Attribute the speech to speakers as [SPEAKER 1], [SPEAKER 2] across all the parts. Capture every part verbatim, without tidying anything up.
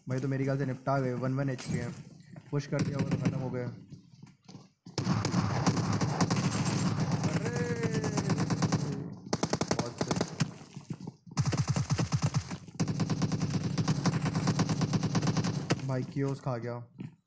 [SPEAKER 1] भाई तो मेरी ख्याल से निपटा गए, वन वन एच पी है, पुश कर दिया वो तो ख़त्म हो गए। अरे बहुत सही। भाई कियोस खा गया।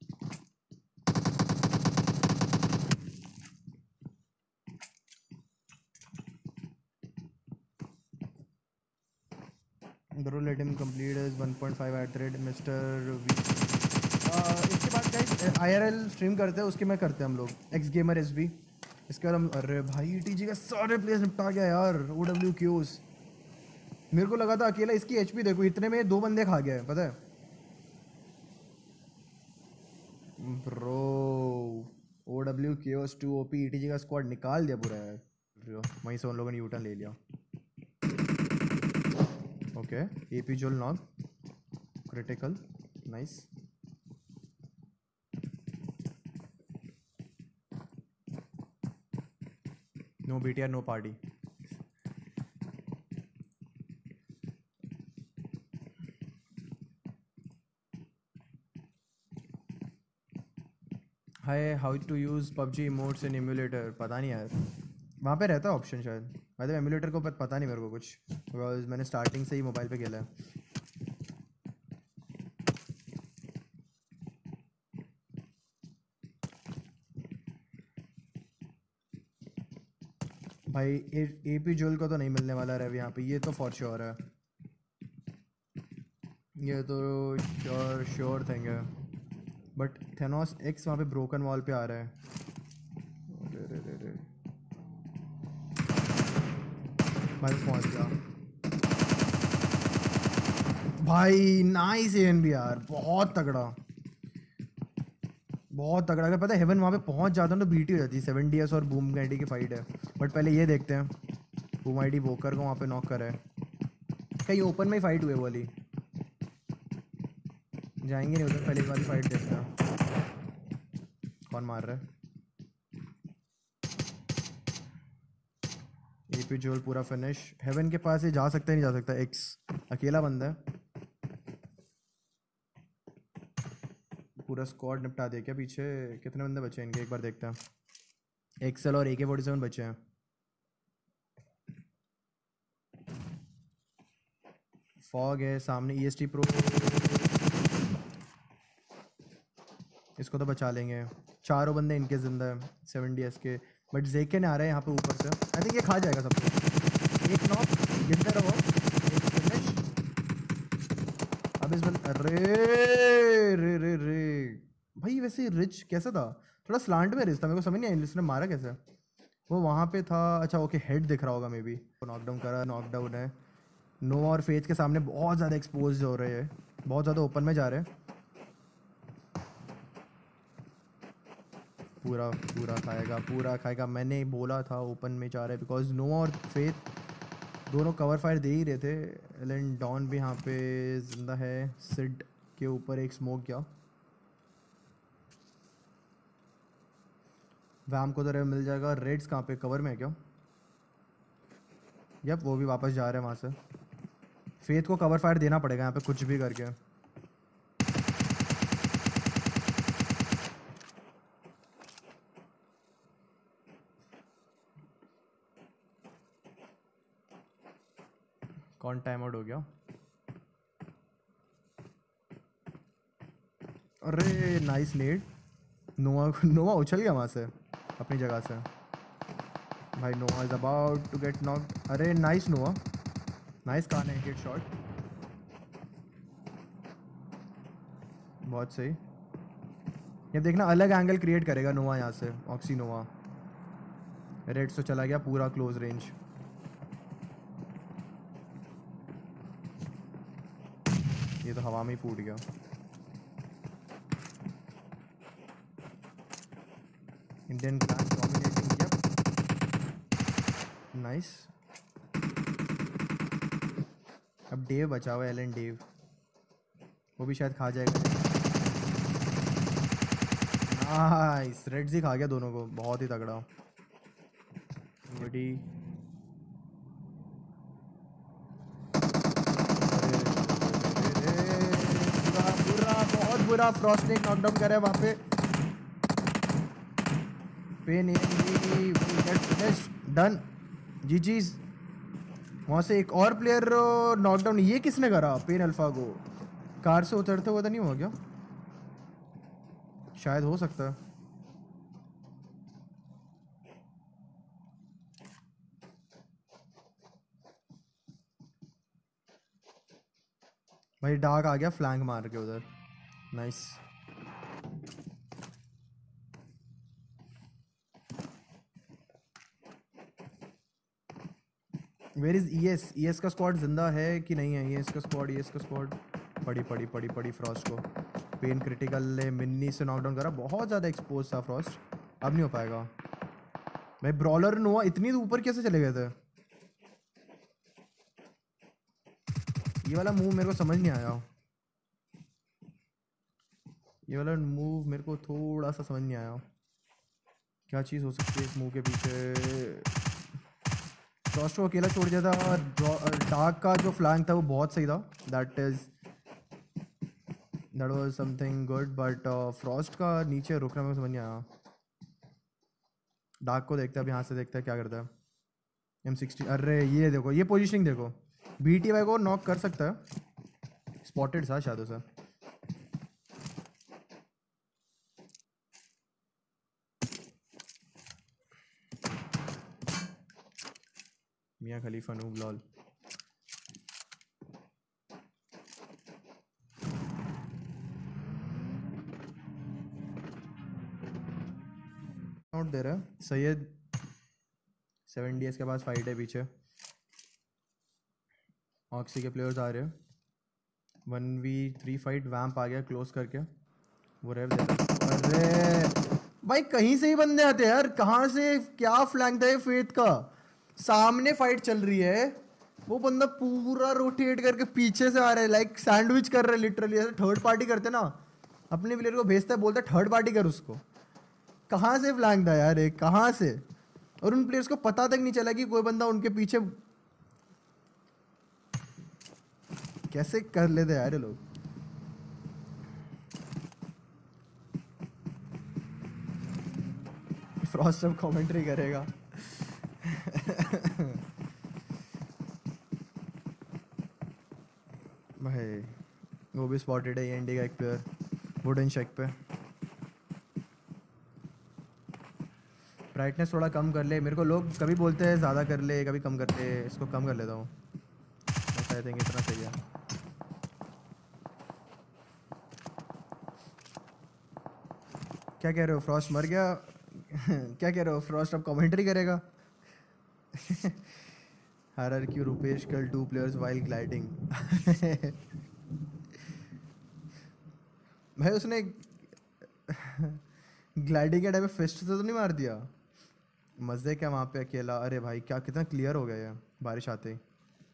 [SPEAKER 1] Bro let him complete is one point five at the rate mister V. इसके बाद गाइस आईआरएल स्ट्रीम करते हैं, उसके में करते हैं हम लोग एक्स गेमर एस बी। इसके बाद हम, अरे भाई टीजी का सारे प्लेयर्स निपटा गया यार। ओ डब्ल्यू क्यूज मेरे को लगा था अकेला, इसकी एचपी देखो इतने में दो बंदे खा गया है पता है bro. O W Qs to OP ETG का स्क्वाड निकाल दिया पूरा यार। वहीं से उन लोगों ने यूटर्न ले लिया। ओके एपी जोल knock critical nice. No BTR no party. Hi how to use PUBG emotes in emulator, पता नहीं यार वहाँ पे रहता है ऑप्शन शायद। भाई तो एमुलेटर को पता नहीं मेरे को कुछ, बिकॉज मैंने स्टार्टिंग से ही मोबाइल पे खेला है। भाई ए पी जोल को तो नहीं मिलने वाला रहा यहाँ पे, ये तो फॉर श्योर है, ये तो श्योर श्योर थिंग है। बट थेनोस एक्स वहाँ पे ब्रोकन वॉल पे आ रहा है। रे रे रे रे भाई पहुँच गया भाई। नाइस एन बी यार, बहुत तगड़ा बहुत तगड़ा। अगर पता है हेवन वहाँ पे पहुँच जाता ना तो बीटी हो जाती है। सेवन डी एस और बूम आईडी की फाइट है। बट पहले ये देखते हैं, बूम आईडी वोकर को वहाँ पे नॉक करा है। कहीं ओपन में ही फाइट हुए वाली, जाएंगे नहीं उधर, पहले वाली फाइट देखते हैं कौन मार रहा है। एपी जोल पूरा फिनिश। हेवन के पास ये जा सकता है नहीं जा सकता, एक्स अकेला बंदा है। पूरा स्क्वाड निपटा दे क्या? पीछे कितने बंदे बचे हैं इनके, एक बार देखते हैं। एक्सेल और ए के फोर्टी सेवन बचे हैं। फॉग है सामने, ई एस टी प्रो इसको तो बचा लेंगे। चारों बंदे इनके जिंदा है सेवन डी एस के। बट जेके ने आ रहे हैं यहाँ पे ऊपर से, आई थिंक ये खा जाएगा सबको। एक नॉक गिरते रहो, एक फिनिश। अब इस बंद, अरे रे रे रे भाई वैसे रिच कैसा था? थोड़ा स्लांट में रिच था, मेरे को समझ नहीं आया इसने मारा कैसे। वो वहाँ पे था, अच्छा ओके हेड दिख रहा होगा मे बी। नॉकडाउन करा, नॉकडाउन है। नो और फेथ के सामने बहुत ज़्यादा एक्सपोज हो रहे हैं, बहुत ज़्यादा ओपन में जा रहे हैं। पूरा पूरा खाएगा, पूरा खाएगा। मैंने बोला था ओपन में जा रहा है, बिकॉज नो और फेथ दोनों कवर फायर दे ही रहे थे। एलन डॉन भी यहाँ पे जिंदा है। सिड के ऊपर एक स्मोक गया। वैम को तो रेव मिल जाएगा। रेड्स कहाँ पे, कवर में है क्या? यप वो भी वापस जा रहे हैं वहाँ से। फेथ को कवर फायर देना पड़ेगा यहाँ पे कुछ भी करके। कौन टाइम आउट हो गया? अरे नाइस नेड। नोवा नोवा उछल गया वहाँ से अपनी जगह से। भाई Nova is about to get knock. अरे नाइस नोवा, नाइस कान है गेट शॉट, बहुत सही। ये देखना अलग एंगल क्रिएट करेगा नोवा यहाँ से। ऑक्सी नोवा रेड से चला गया पूरा क्लोज रेंज। ये तो हवा में ही फूट गया। इंडियन क्लान डोमिनेटिंग किया, नाइस। अब डेव बचा हुआ है, एलन डेव, वो भी शायद खा जाएगा। नाइस, रेड्स ही खा गया दोनों को, बहुत ही तगड़ा। बड़ी पूरा बुरा। फ्रॉस्ट ने नॉकडाउन करा है वहाँ पे। पेन डन जी चीज। वहाँ से एक और प्लेयर नॉकडाउन। ये किसने करा? पेन अल्फा को कार से उतरते हुए तो नहीं हुआ क्या? शायद हो सकता है। भाई डार्क आ गया फ्लैंक मार के उधर। Nice. Where is ES? ES का स्क्वाड जिंदा है कि नहीं है? ईएस का स्क्वाड, ईएस का स्क्वाड। पड़ी पड़ी पड़ी पड़ी फ्रॉस्ट को। पेन क्रिटिकल ने मिन्नी से नॉकडाउन करा। बहुत ज़्यादा एक्सपोज था फ्रॉस्ट। अब नहीं हो पाएगा भाई। ब्रॉलर नोआ इतनी ऊपर कैसे चले गए थे? ये वाला मूव मेरे को समझ नहीं आया। ये वाला मूव मेरे को थोड़ा सा समझ नहीं आया। क्या चीज़ हो सकती है इस मूव के पीछे? फ्रॉस्ट को अकेला छोड़ दिया था। डार्क का जो फ्लैंक था वो बहुत सही था। That is that was something good. But Frost का नीचे रुकना मेरे को समझ नहीं आया। डार्क को देखते हैं अब, यहाँ से देखते हैं क्या करता है। M sixty. अरे ये देखो, ये पोजीशनिंग देखो। बी टी वाई को नॉक कर सकता है। स्पॉटेड था शायद उसे। मियाँ खलीफा नूब लॉल। नोट दे रहा है सैयद। सेवन डी एस के पास फाइट है पीछे। ऑक्सी के प्लेयर्स आ रहे हैं। One v three fight. Vamp आ गया क्लोज करके। वो रेव दे रहा। अरे भाई कहीं से ही बंदे आते हैं यार। कहाँ से? क्या फ्लैंक था ये फेथ का? सामने फाइट चल रही है, वो बंदा पूरा रोटेट करके पीछे से आ रहा है। लाइक सैंडविच कर रहे हैं लिटरली। ऐसे थर्ड पार्टी करते ना, अपने प्लेयर को भेजता है, बोलता है थर्ड पार्टी कर उसको। कहाँ से फ्लैंक था यार एक? कहाँ से? और उन प्लेयर्स को पता तक नहीं चला कि कोई बंदा उनके पीछे। कैसे कर लेते यार ये लोग? फ्रॉस्ट अब कमेंट्री करेगा। भाई वो भी स्पॉटेड है एनडी का एक प्लेयर वुडन शेक पे। ब्राइटनेस थोड़ा कम कर ले। मेरे को लोग कभी बोलते हैं ज़्यादा कर ले, कभी कम कर ले। इसको कम कर लेता हूँ। आई थिंक इतना सही है। क्या कह रहे हो? फ्रॉस्ट मर गया? क्या कह रहे हो? फ्रॉस्ट अब कमेंट्री करेगा? Hierarchy Rupesh kill two players while gliding. भाई उसने ग्लाइडिंग के टाइम पे फिस्ट से तो नहीं मार दिया? मजे क्या वहाँ पे अकेला? अरे भाई क्या कितना क्लियर हो गया ये बारिश आते ही।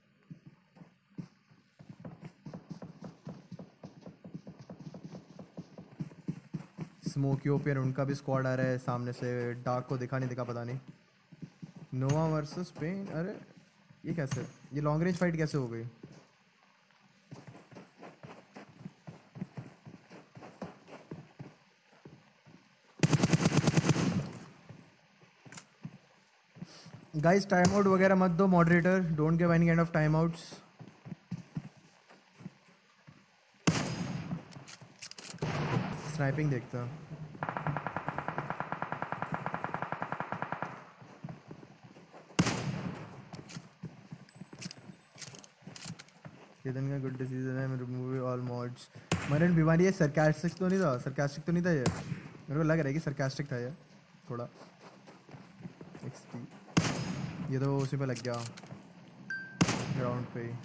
[SPEAKER 1] स्मोकी ओपियन उनका भी स्क्वाड आ रहा है सामने से। डार्क को दिखा नहीं दिखा पता नहीं। Nova versus Pen. अरे ये कैसे? ये लॉन्ग रेंज फाइट कैसे हो गई? गाइस टाइम आउट वगैरह मत दो moderator. Don't give any kind of time outs. Sniping देखता हूँ। केतन का गुड डिसीजन है रिमूव ऑल मॉड्स। मरन बीमारी है। सरकास्टिक तो नहीं था? सरकास्टिक तो नहीं था ये? मेरे को लग रहा है कि सरकास्टिक था ये थोड़ा। एक्सपी ये तो उसी पे लग गया ग्राउंड पे ही।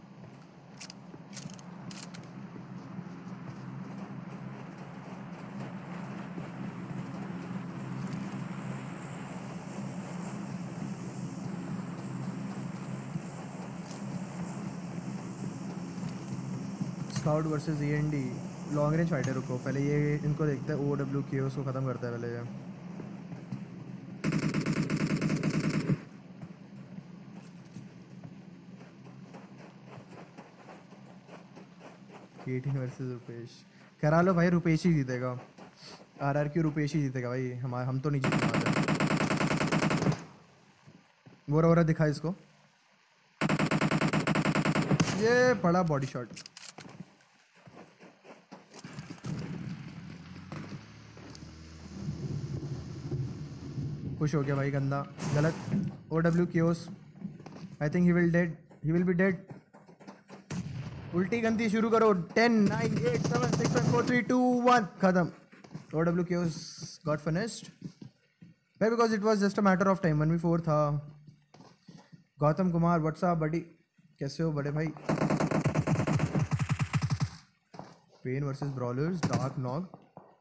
[SPEAKER 1] Scout versus END long range fighter. रुको पहले ये इनको देखते हैं। ओ डब्ल्यू के उसको ख़त्म करता है पहले ये। Eighteen versus Rupesh. करा लो भाई, रुपेश ही जीतेगा। आर आर की रुपेश ही जीतेगा भाई, हमारे हम तो नहीं जीत पाते। वो रहा दिखा इसको, ये पड़ा बॉडी शॉट। खुश हो गया भाई, गंदा गलत। O W Chaos, I think he will dead, he will be dead. उल्टी गंदी शुरू करो। Ten nine eight seven six five four three two one खत्म। O W Chaos got finished भाई, because it was just a matter of time. One v four था। Gautam Kumar what's up buddy, कैसे हो बड़े भाई? Pen versus brawlers, dark nog.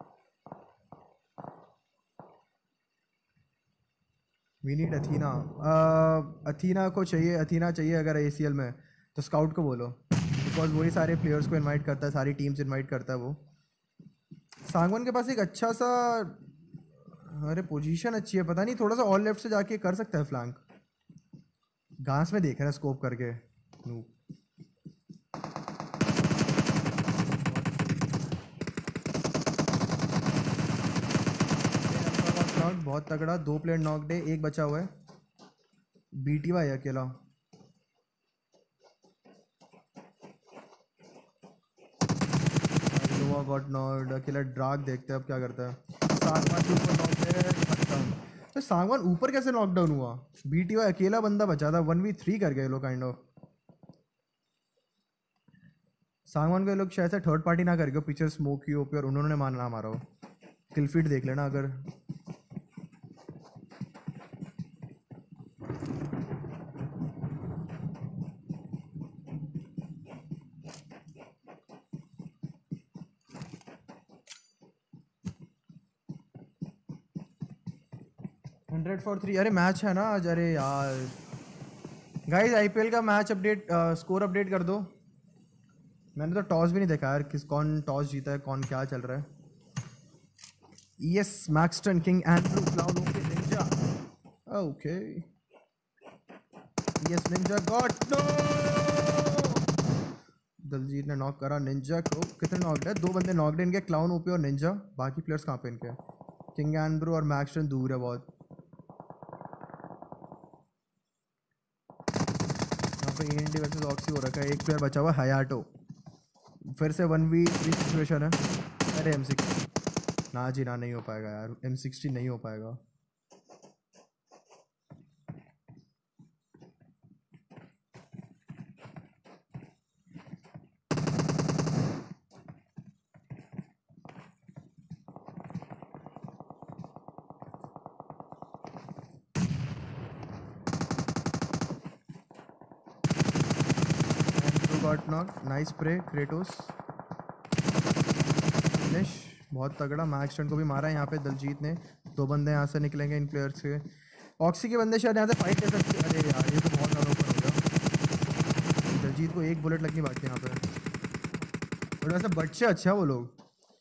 [SPEAKER 1] We need Athena. Athena को चाहिए, Athena चाहिए अगर ए सी एल में तो स्काउट को बोलो, बिकॉज वही सारे प्लेयर्स को इनवाइट करता है, सारी टीम्स इनवाइट करता है वो। सांगवान के पास एक अच्छा सा, अरे पोजीशन अच्छी है, पता नहीं थोड़ा सा ऑल लेफ्ट से जाके कर सकता है फ्लैंक। घास में देख रहा है स्कोप करके। बहुत तगड़ा, दो प्लेयर नॉकड है, एक बचा हुआ है। बीटी वाई अकेला। नोवा गॉट नॉकड, अकेला ड्राग। देखते हैं अब क्या करता है। सांगवान के ऊपर नॉकड है, खत्म। तो सांगवान ऊपर कैसे नॉकडाउन हुआ? बीटी वाई अकेला बंदा बचा था, वन वी थ्री कर गए लोग काइंड ऑफ। सांगवान के लोग शायद से थर्ड पार्टी ना करके पीछे स्मोक की ओपी और उन्होंने मारना हमारा हो। किलफीड देख लेना अगर। Hundred for three. अरे मैच है ना आज। अरे यार गाइस, आईपीएल का मैच अपडेट, स्कोर अपडेट कर दो। मैंने तो टॉस भी नहीं देखा यार, किस कौन टॉस जीता है, कौन क्या चल रहा है। Yes, Maxton, King Andrew, Cloud, okay, Ninja, okay, yes, Ninja got no. Daljeet ने नॉक करा निंजा को। कितने नॉकड है? दो बंदे नॉकड, इनके क्लाउन, ओपी और निंजा। बाकी प्लेयर्स कहाँ पे इनके? किंग एंड्रू और मैक्सटन दूर है बहुत। एनडी वर्सेस ऑक्सी हो रखा है, एक प्लेयर बचा हुआ हयाटो। फिर से वन वी थ्री सिचुएशन है। अरे एम सिक्सटी ना जी ना, नहीं हो पाएगा यार, एम सिक्सटी नहीं हो पाएगा। Got knock, nice pray Kratos, finish, बहुत तगड़ा। मैक्सटन को भी मारा है यहाँ पे दलजीत ने। दो बंदे यहाँ से निकलेंगे इन प्लेयर्स के। ऑक्सी के बंदे शायद यहाँ से फाइट ले सकते हैं। अरे यार ये तो बहुत ज़्यादा ऊपर हो गया। दलजीत को एक बुलेट लगनी बाकी यहाँ पे। और वैसे बच्चे अच्छा वो लोग।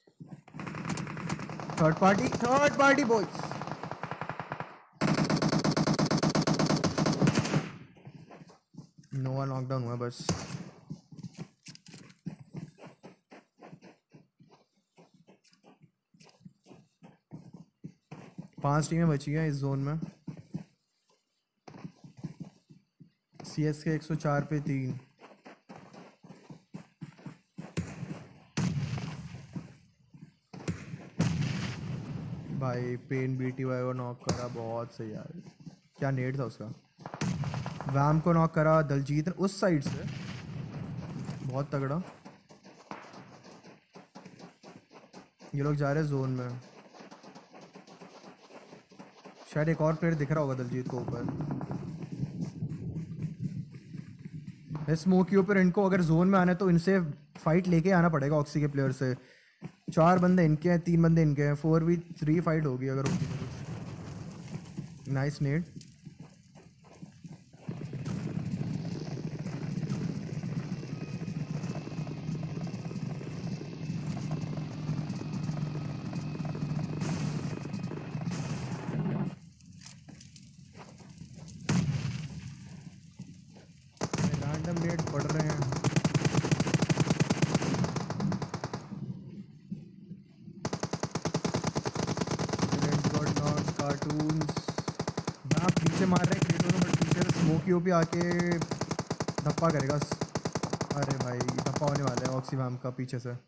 [SPEAKER 1] Third party, third party boys. Nova knockdown हुआ बस। पांच टीमें बची हैं इस जोन में। सी एस के एक सौ चार पे तीन। भाई पेन बीटी वाई को नॉक करा, बहुत सही यार। क्या नेट था उसका। वैम को नॉक करा दलजीत ने उस साइड से, बहुत तगड़ा। ये लोग जा रहे हैं जोन में। शायद एक और प्लेयर दिख रहा होगा दलजीत को ऊपर। स्मोक के ऊपर इनको अगर जोन में आना है तो इनसे फाइट लेके आना पड़ेगा ऑक्सी के प्लेयर से। चार बंदे इनके हैं, तीन बंदे इनके हैं। फोर वी थ्री फाइट होगी अगर होगी तो कुछ। Nice net. रैंडम रेट बढ़ रहे हैं। स्मोकी ओपी आके धप्पा करेगा। अरे भाई धप्पा होने वाला है ऑक्सीवैम का पीछे से।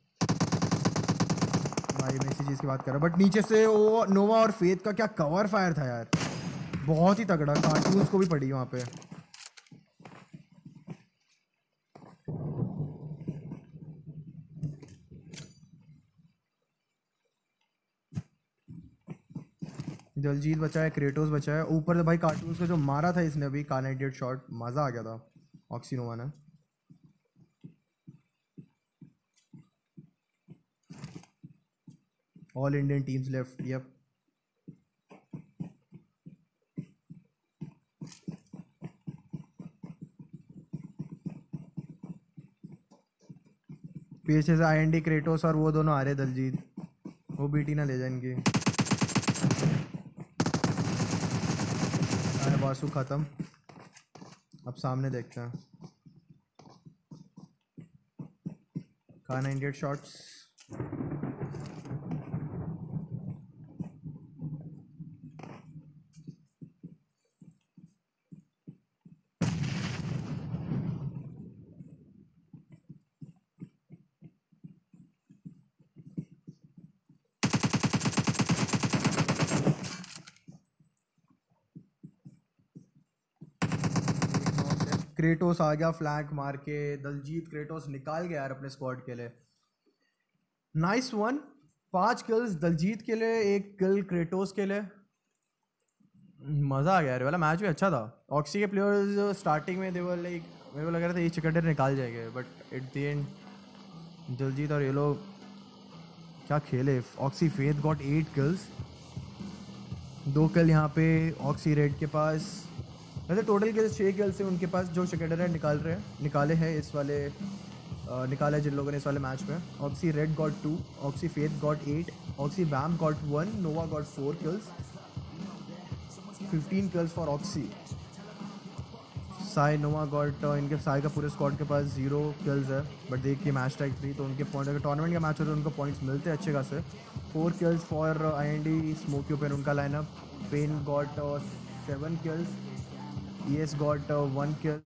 [SPEAKER 1] भाई मैं इसी चीज़ की बात कर रहा हूँ, बट नीचे से वो नोवा और फेथ का क्या कवर फायर था यार, बहुत ही तगड़ा। कार्टून्स को भी पड़ी वहाँ पे। दलजीत बचा है, क्रेटोस बचा है, ऊपर से भाई कार्टून्स को जो मारा था इसने अभी कार नाइनटी एट शॉट, मज़ा आ गया था ऑक्सीनोवा ने। All Indian teams left, yup. पीछे से आई एन डी क्रेटोस और वो दोनों आ रहे दलजीत, वो बीटी ना ले जाए इनकी। अरे वासु ख़त्म, अब सामने देखते हैं। Kar ninety eight shots. Kratos आ गया फ्लैंक मार के, दलजीत क्रेटोस निकाल गया यार अपने स्क्वाड के लिए। नाइस वन, पांच किल्स दलजीत के लिए, एक किल क्रेटोस के लिए। मज़ा आ गया यार, वाला मैच भी अच्छा था। ऑक्सी के प्लेयर्स स्टार्टिंग में दे वर लाइक, मेरे को लग रहा था ये चिकन निकाल जाएंगे, but at the end Daljeet और ये लोग क्या खेले। Oxy Faith got eight kills, दो किल यहाँ पे ऑक्सी रेड के पास। वैसे टोटल किल्स छः किल्स से उनके पास, जो चिकन निकाल रहे हैं निकाले हैं इस वाले आ, निकाला है जिन लोगों ने इस वाले मैच में। Oxy Red got two, Oxy Faith got eight, Oxy Vam got one, Nova got four kills, fifteen kills for Oxy. Sai Nova got, इनके साई का पूरे स्क्वाड के पास जीरो किल्स है, बट देख के मैच टाइक थ्री, तो उनके पॉइंट अगर टूर्नामेंट का मैच होता है तो उनको पॉइंट्स मिलते हैं अच्छे खासे। Four kills for I N D smoky open, उनका lineup. Pen got seven kills, E S got one किल।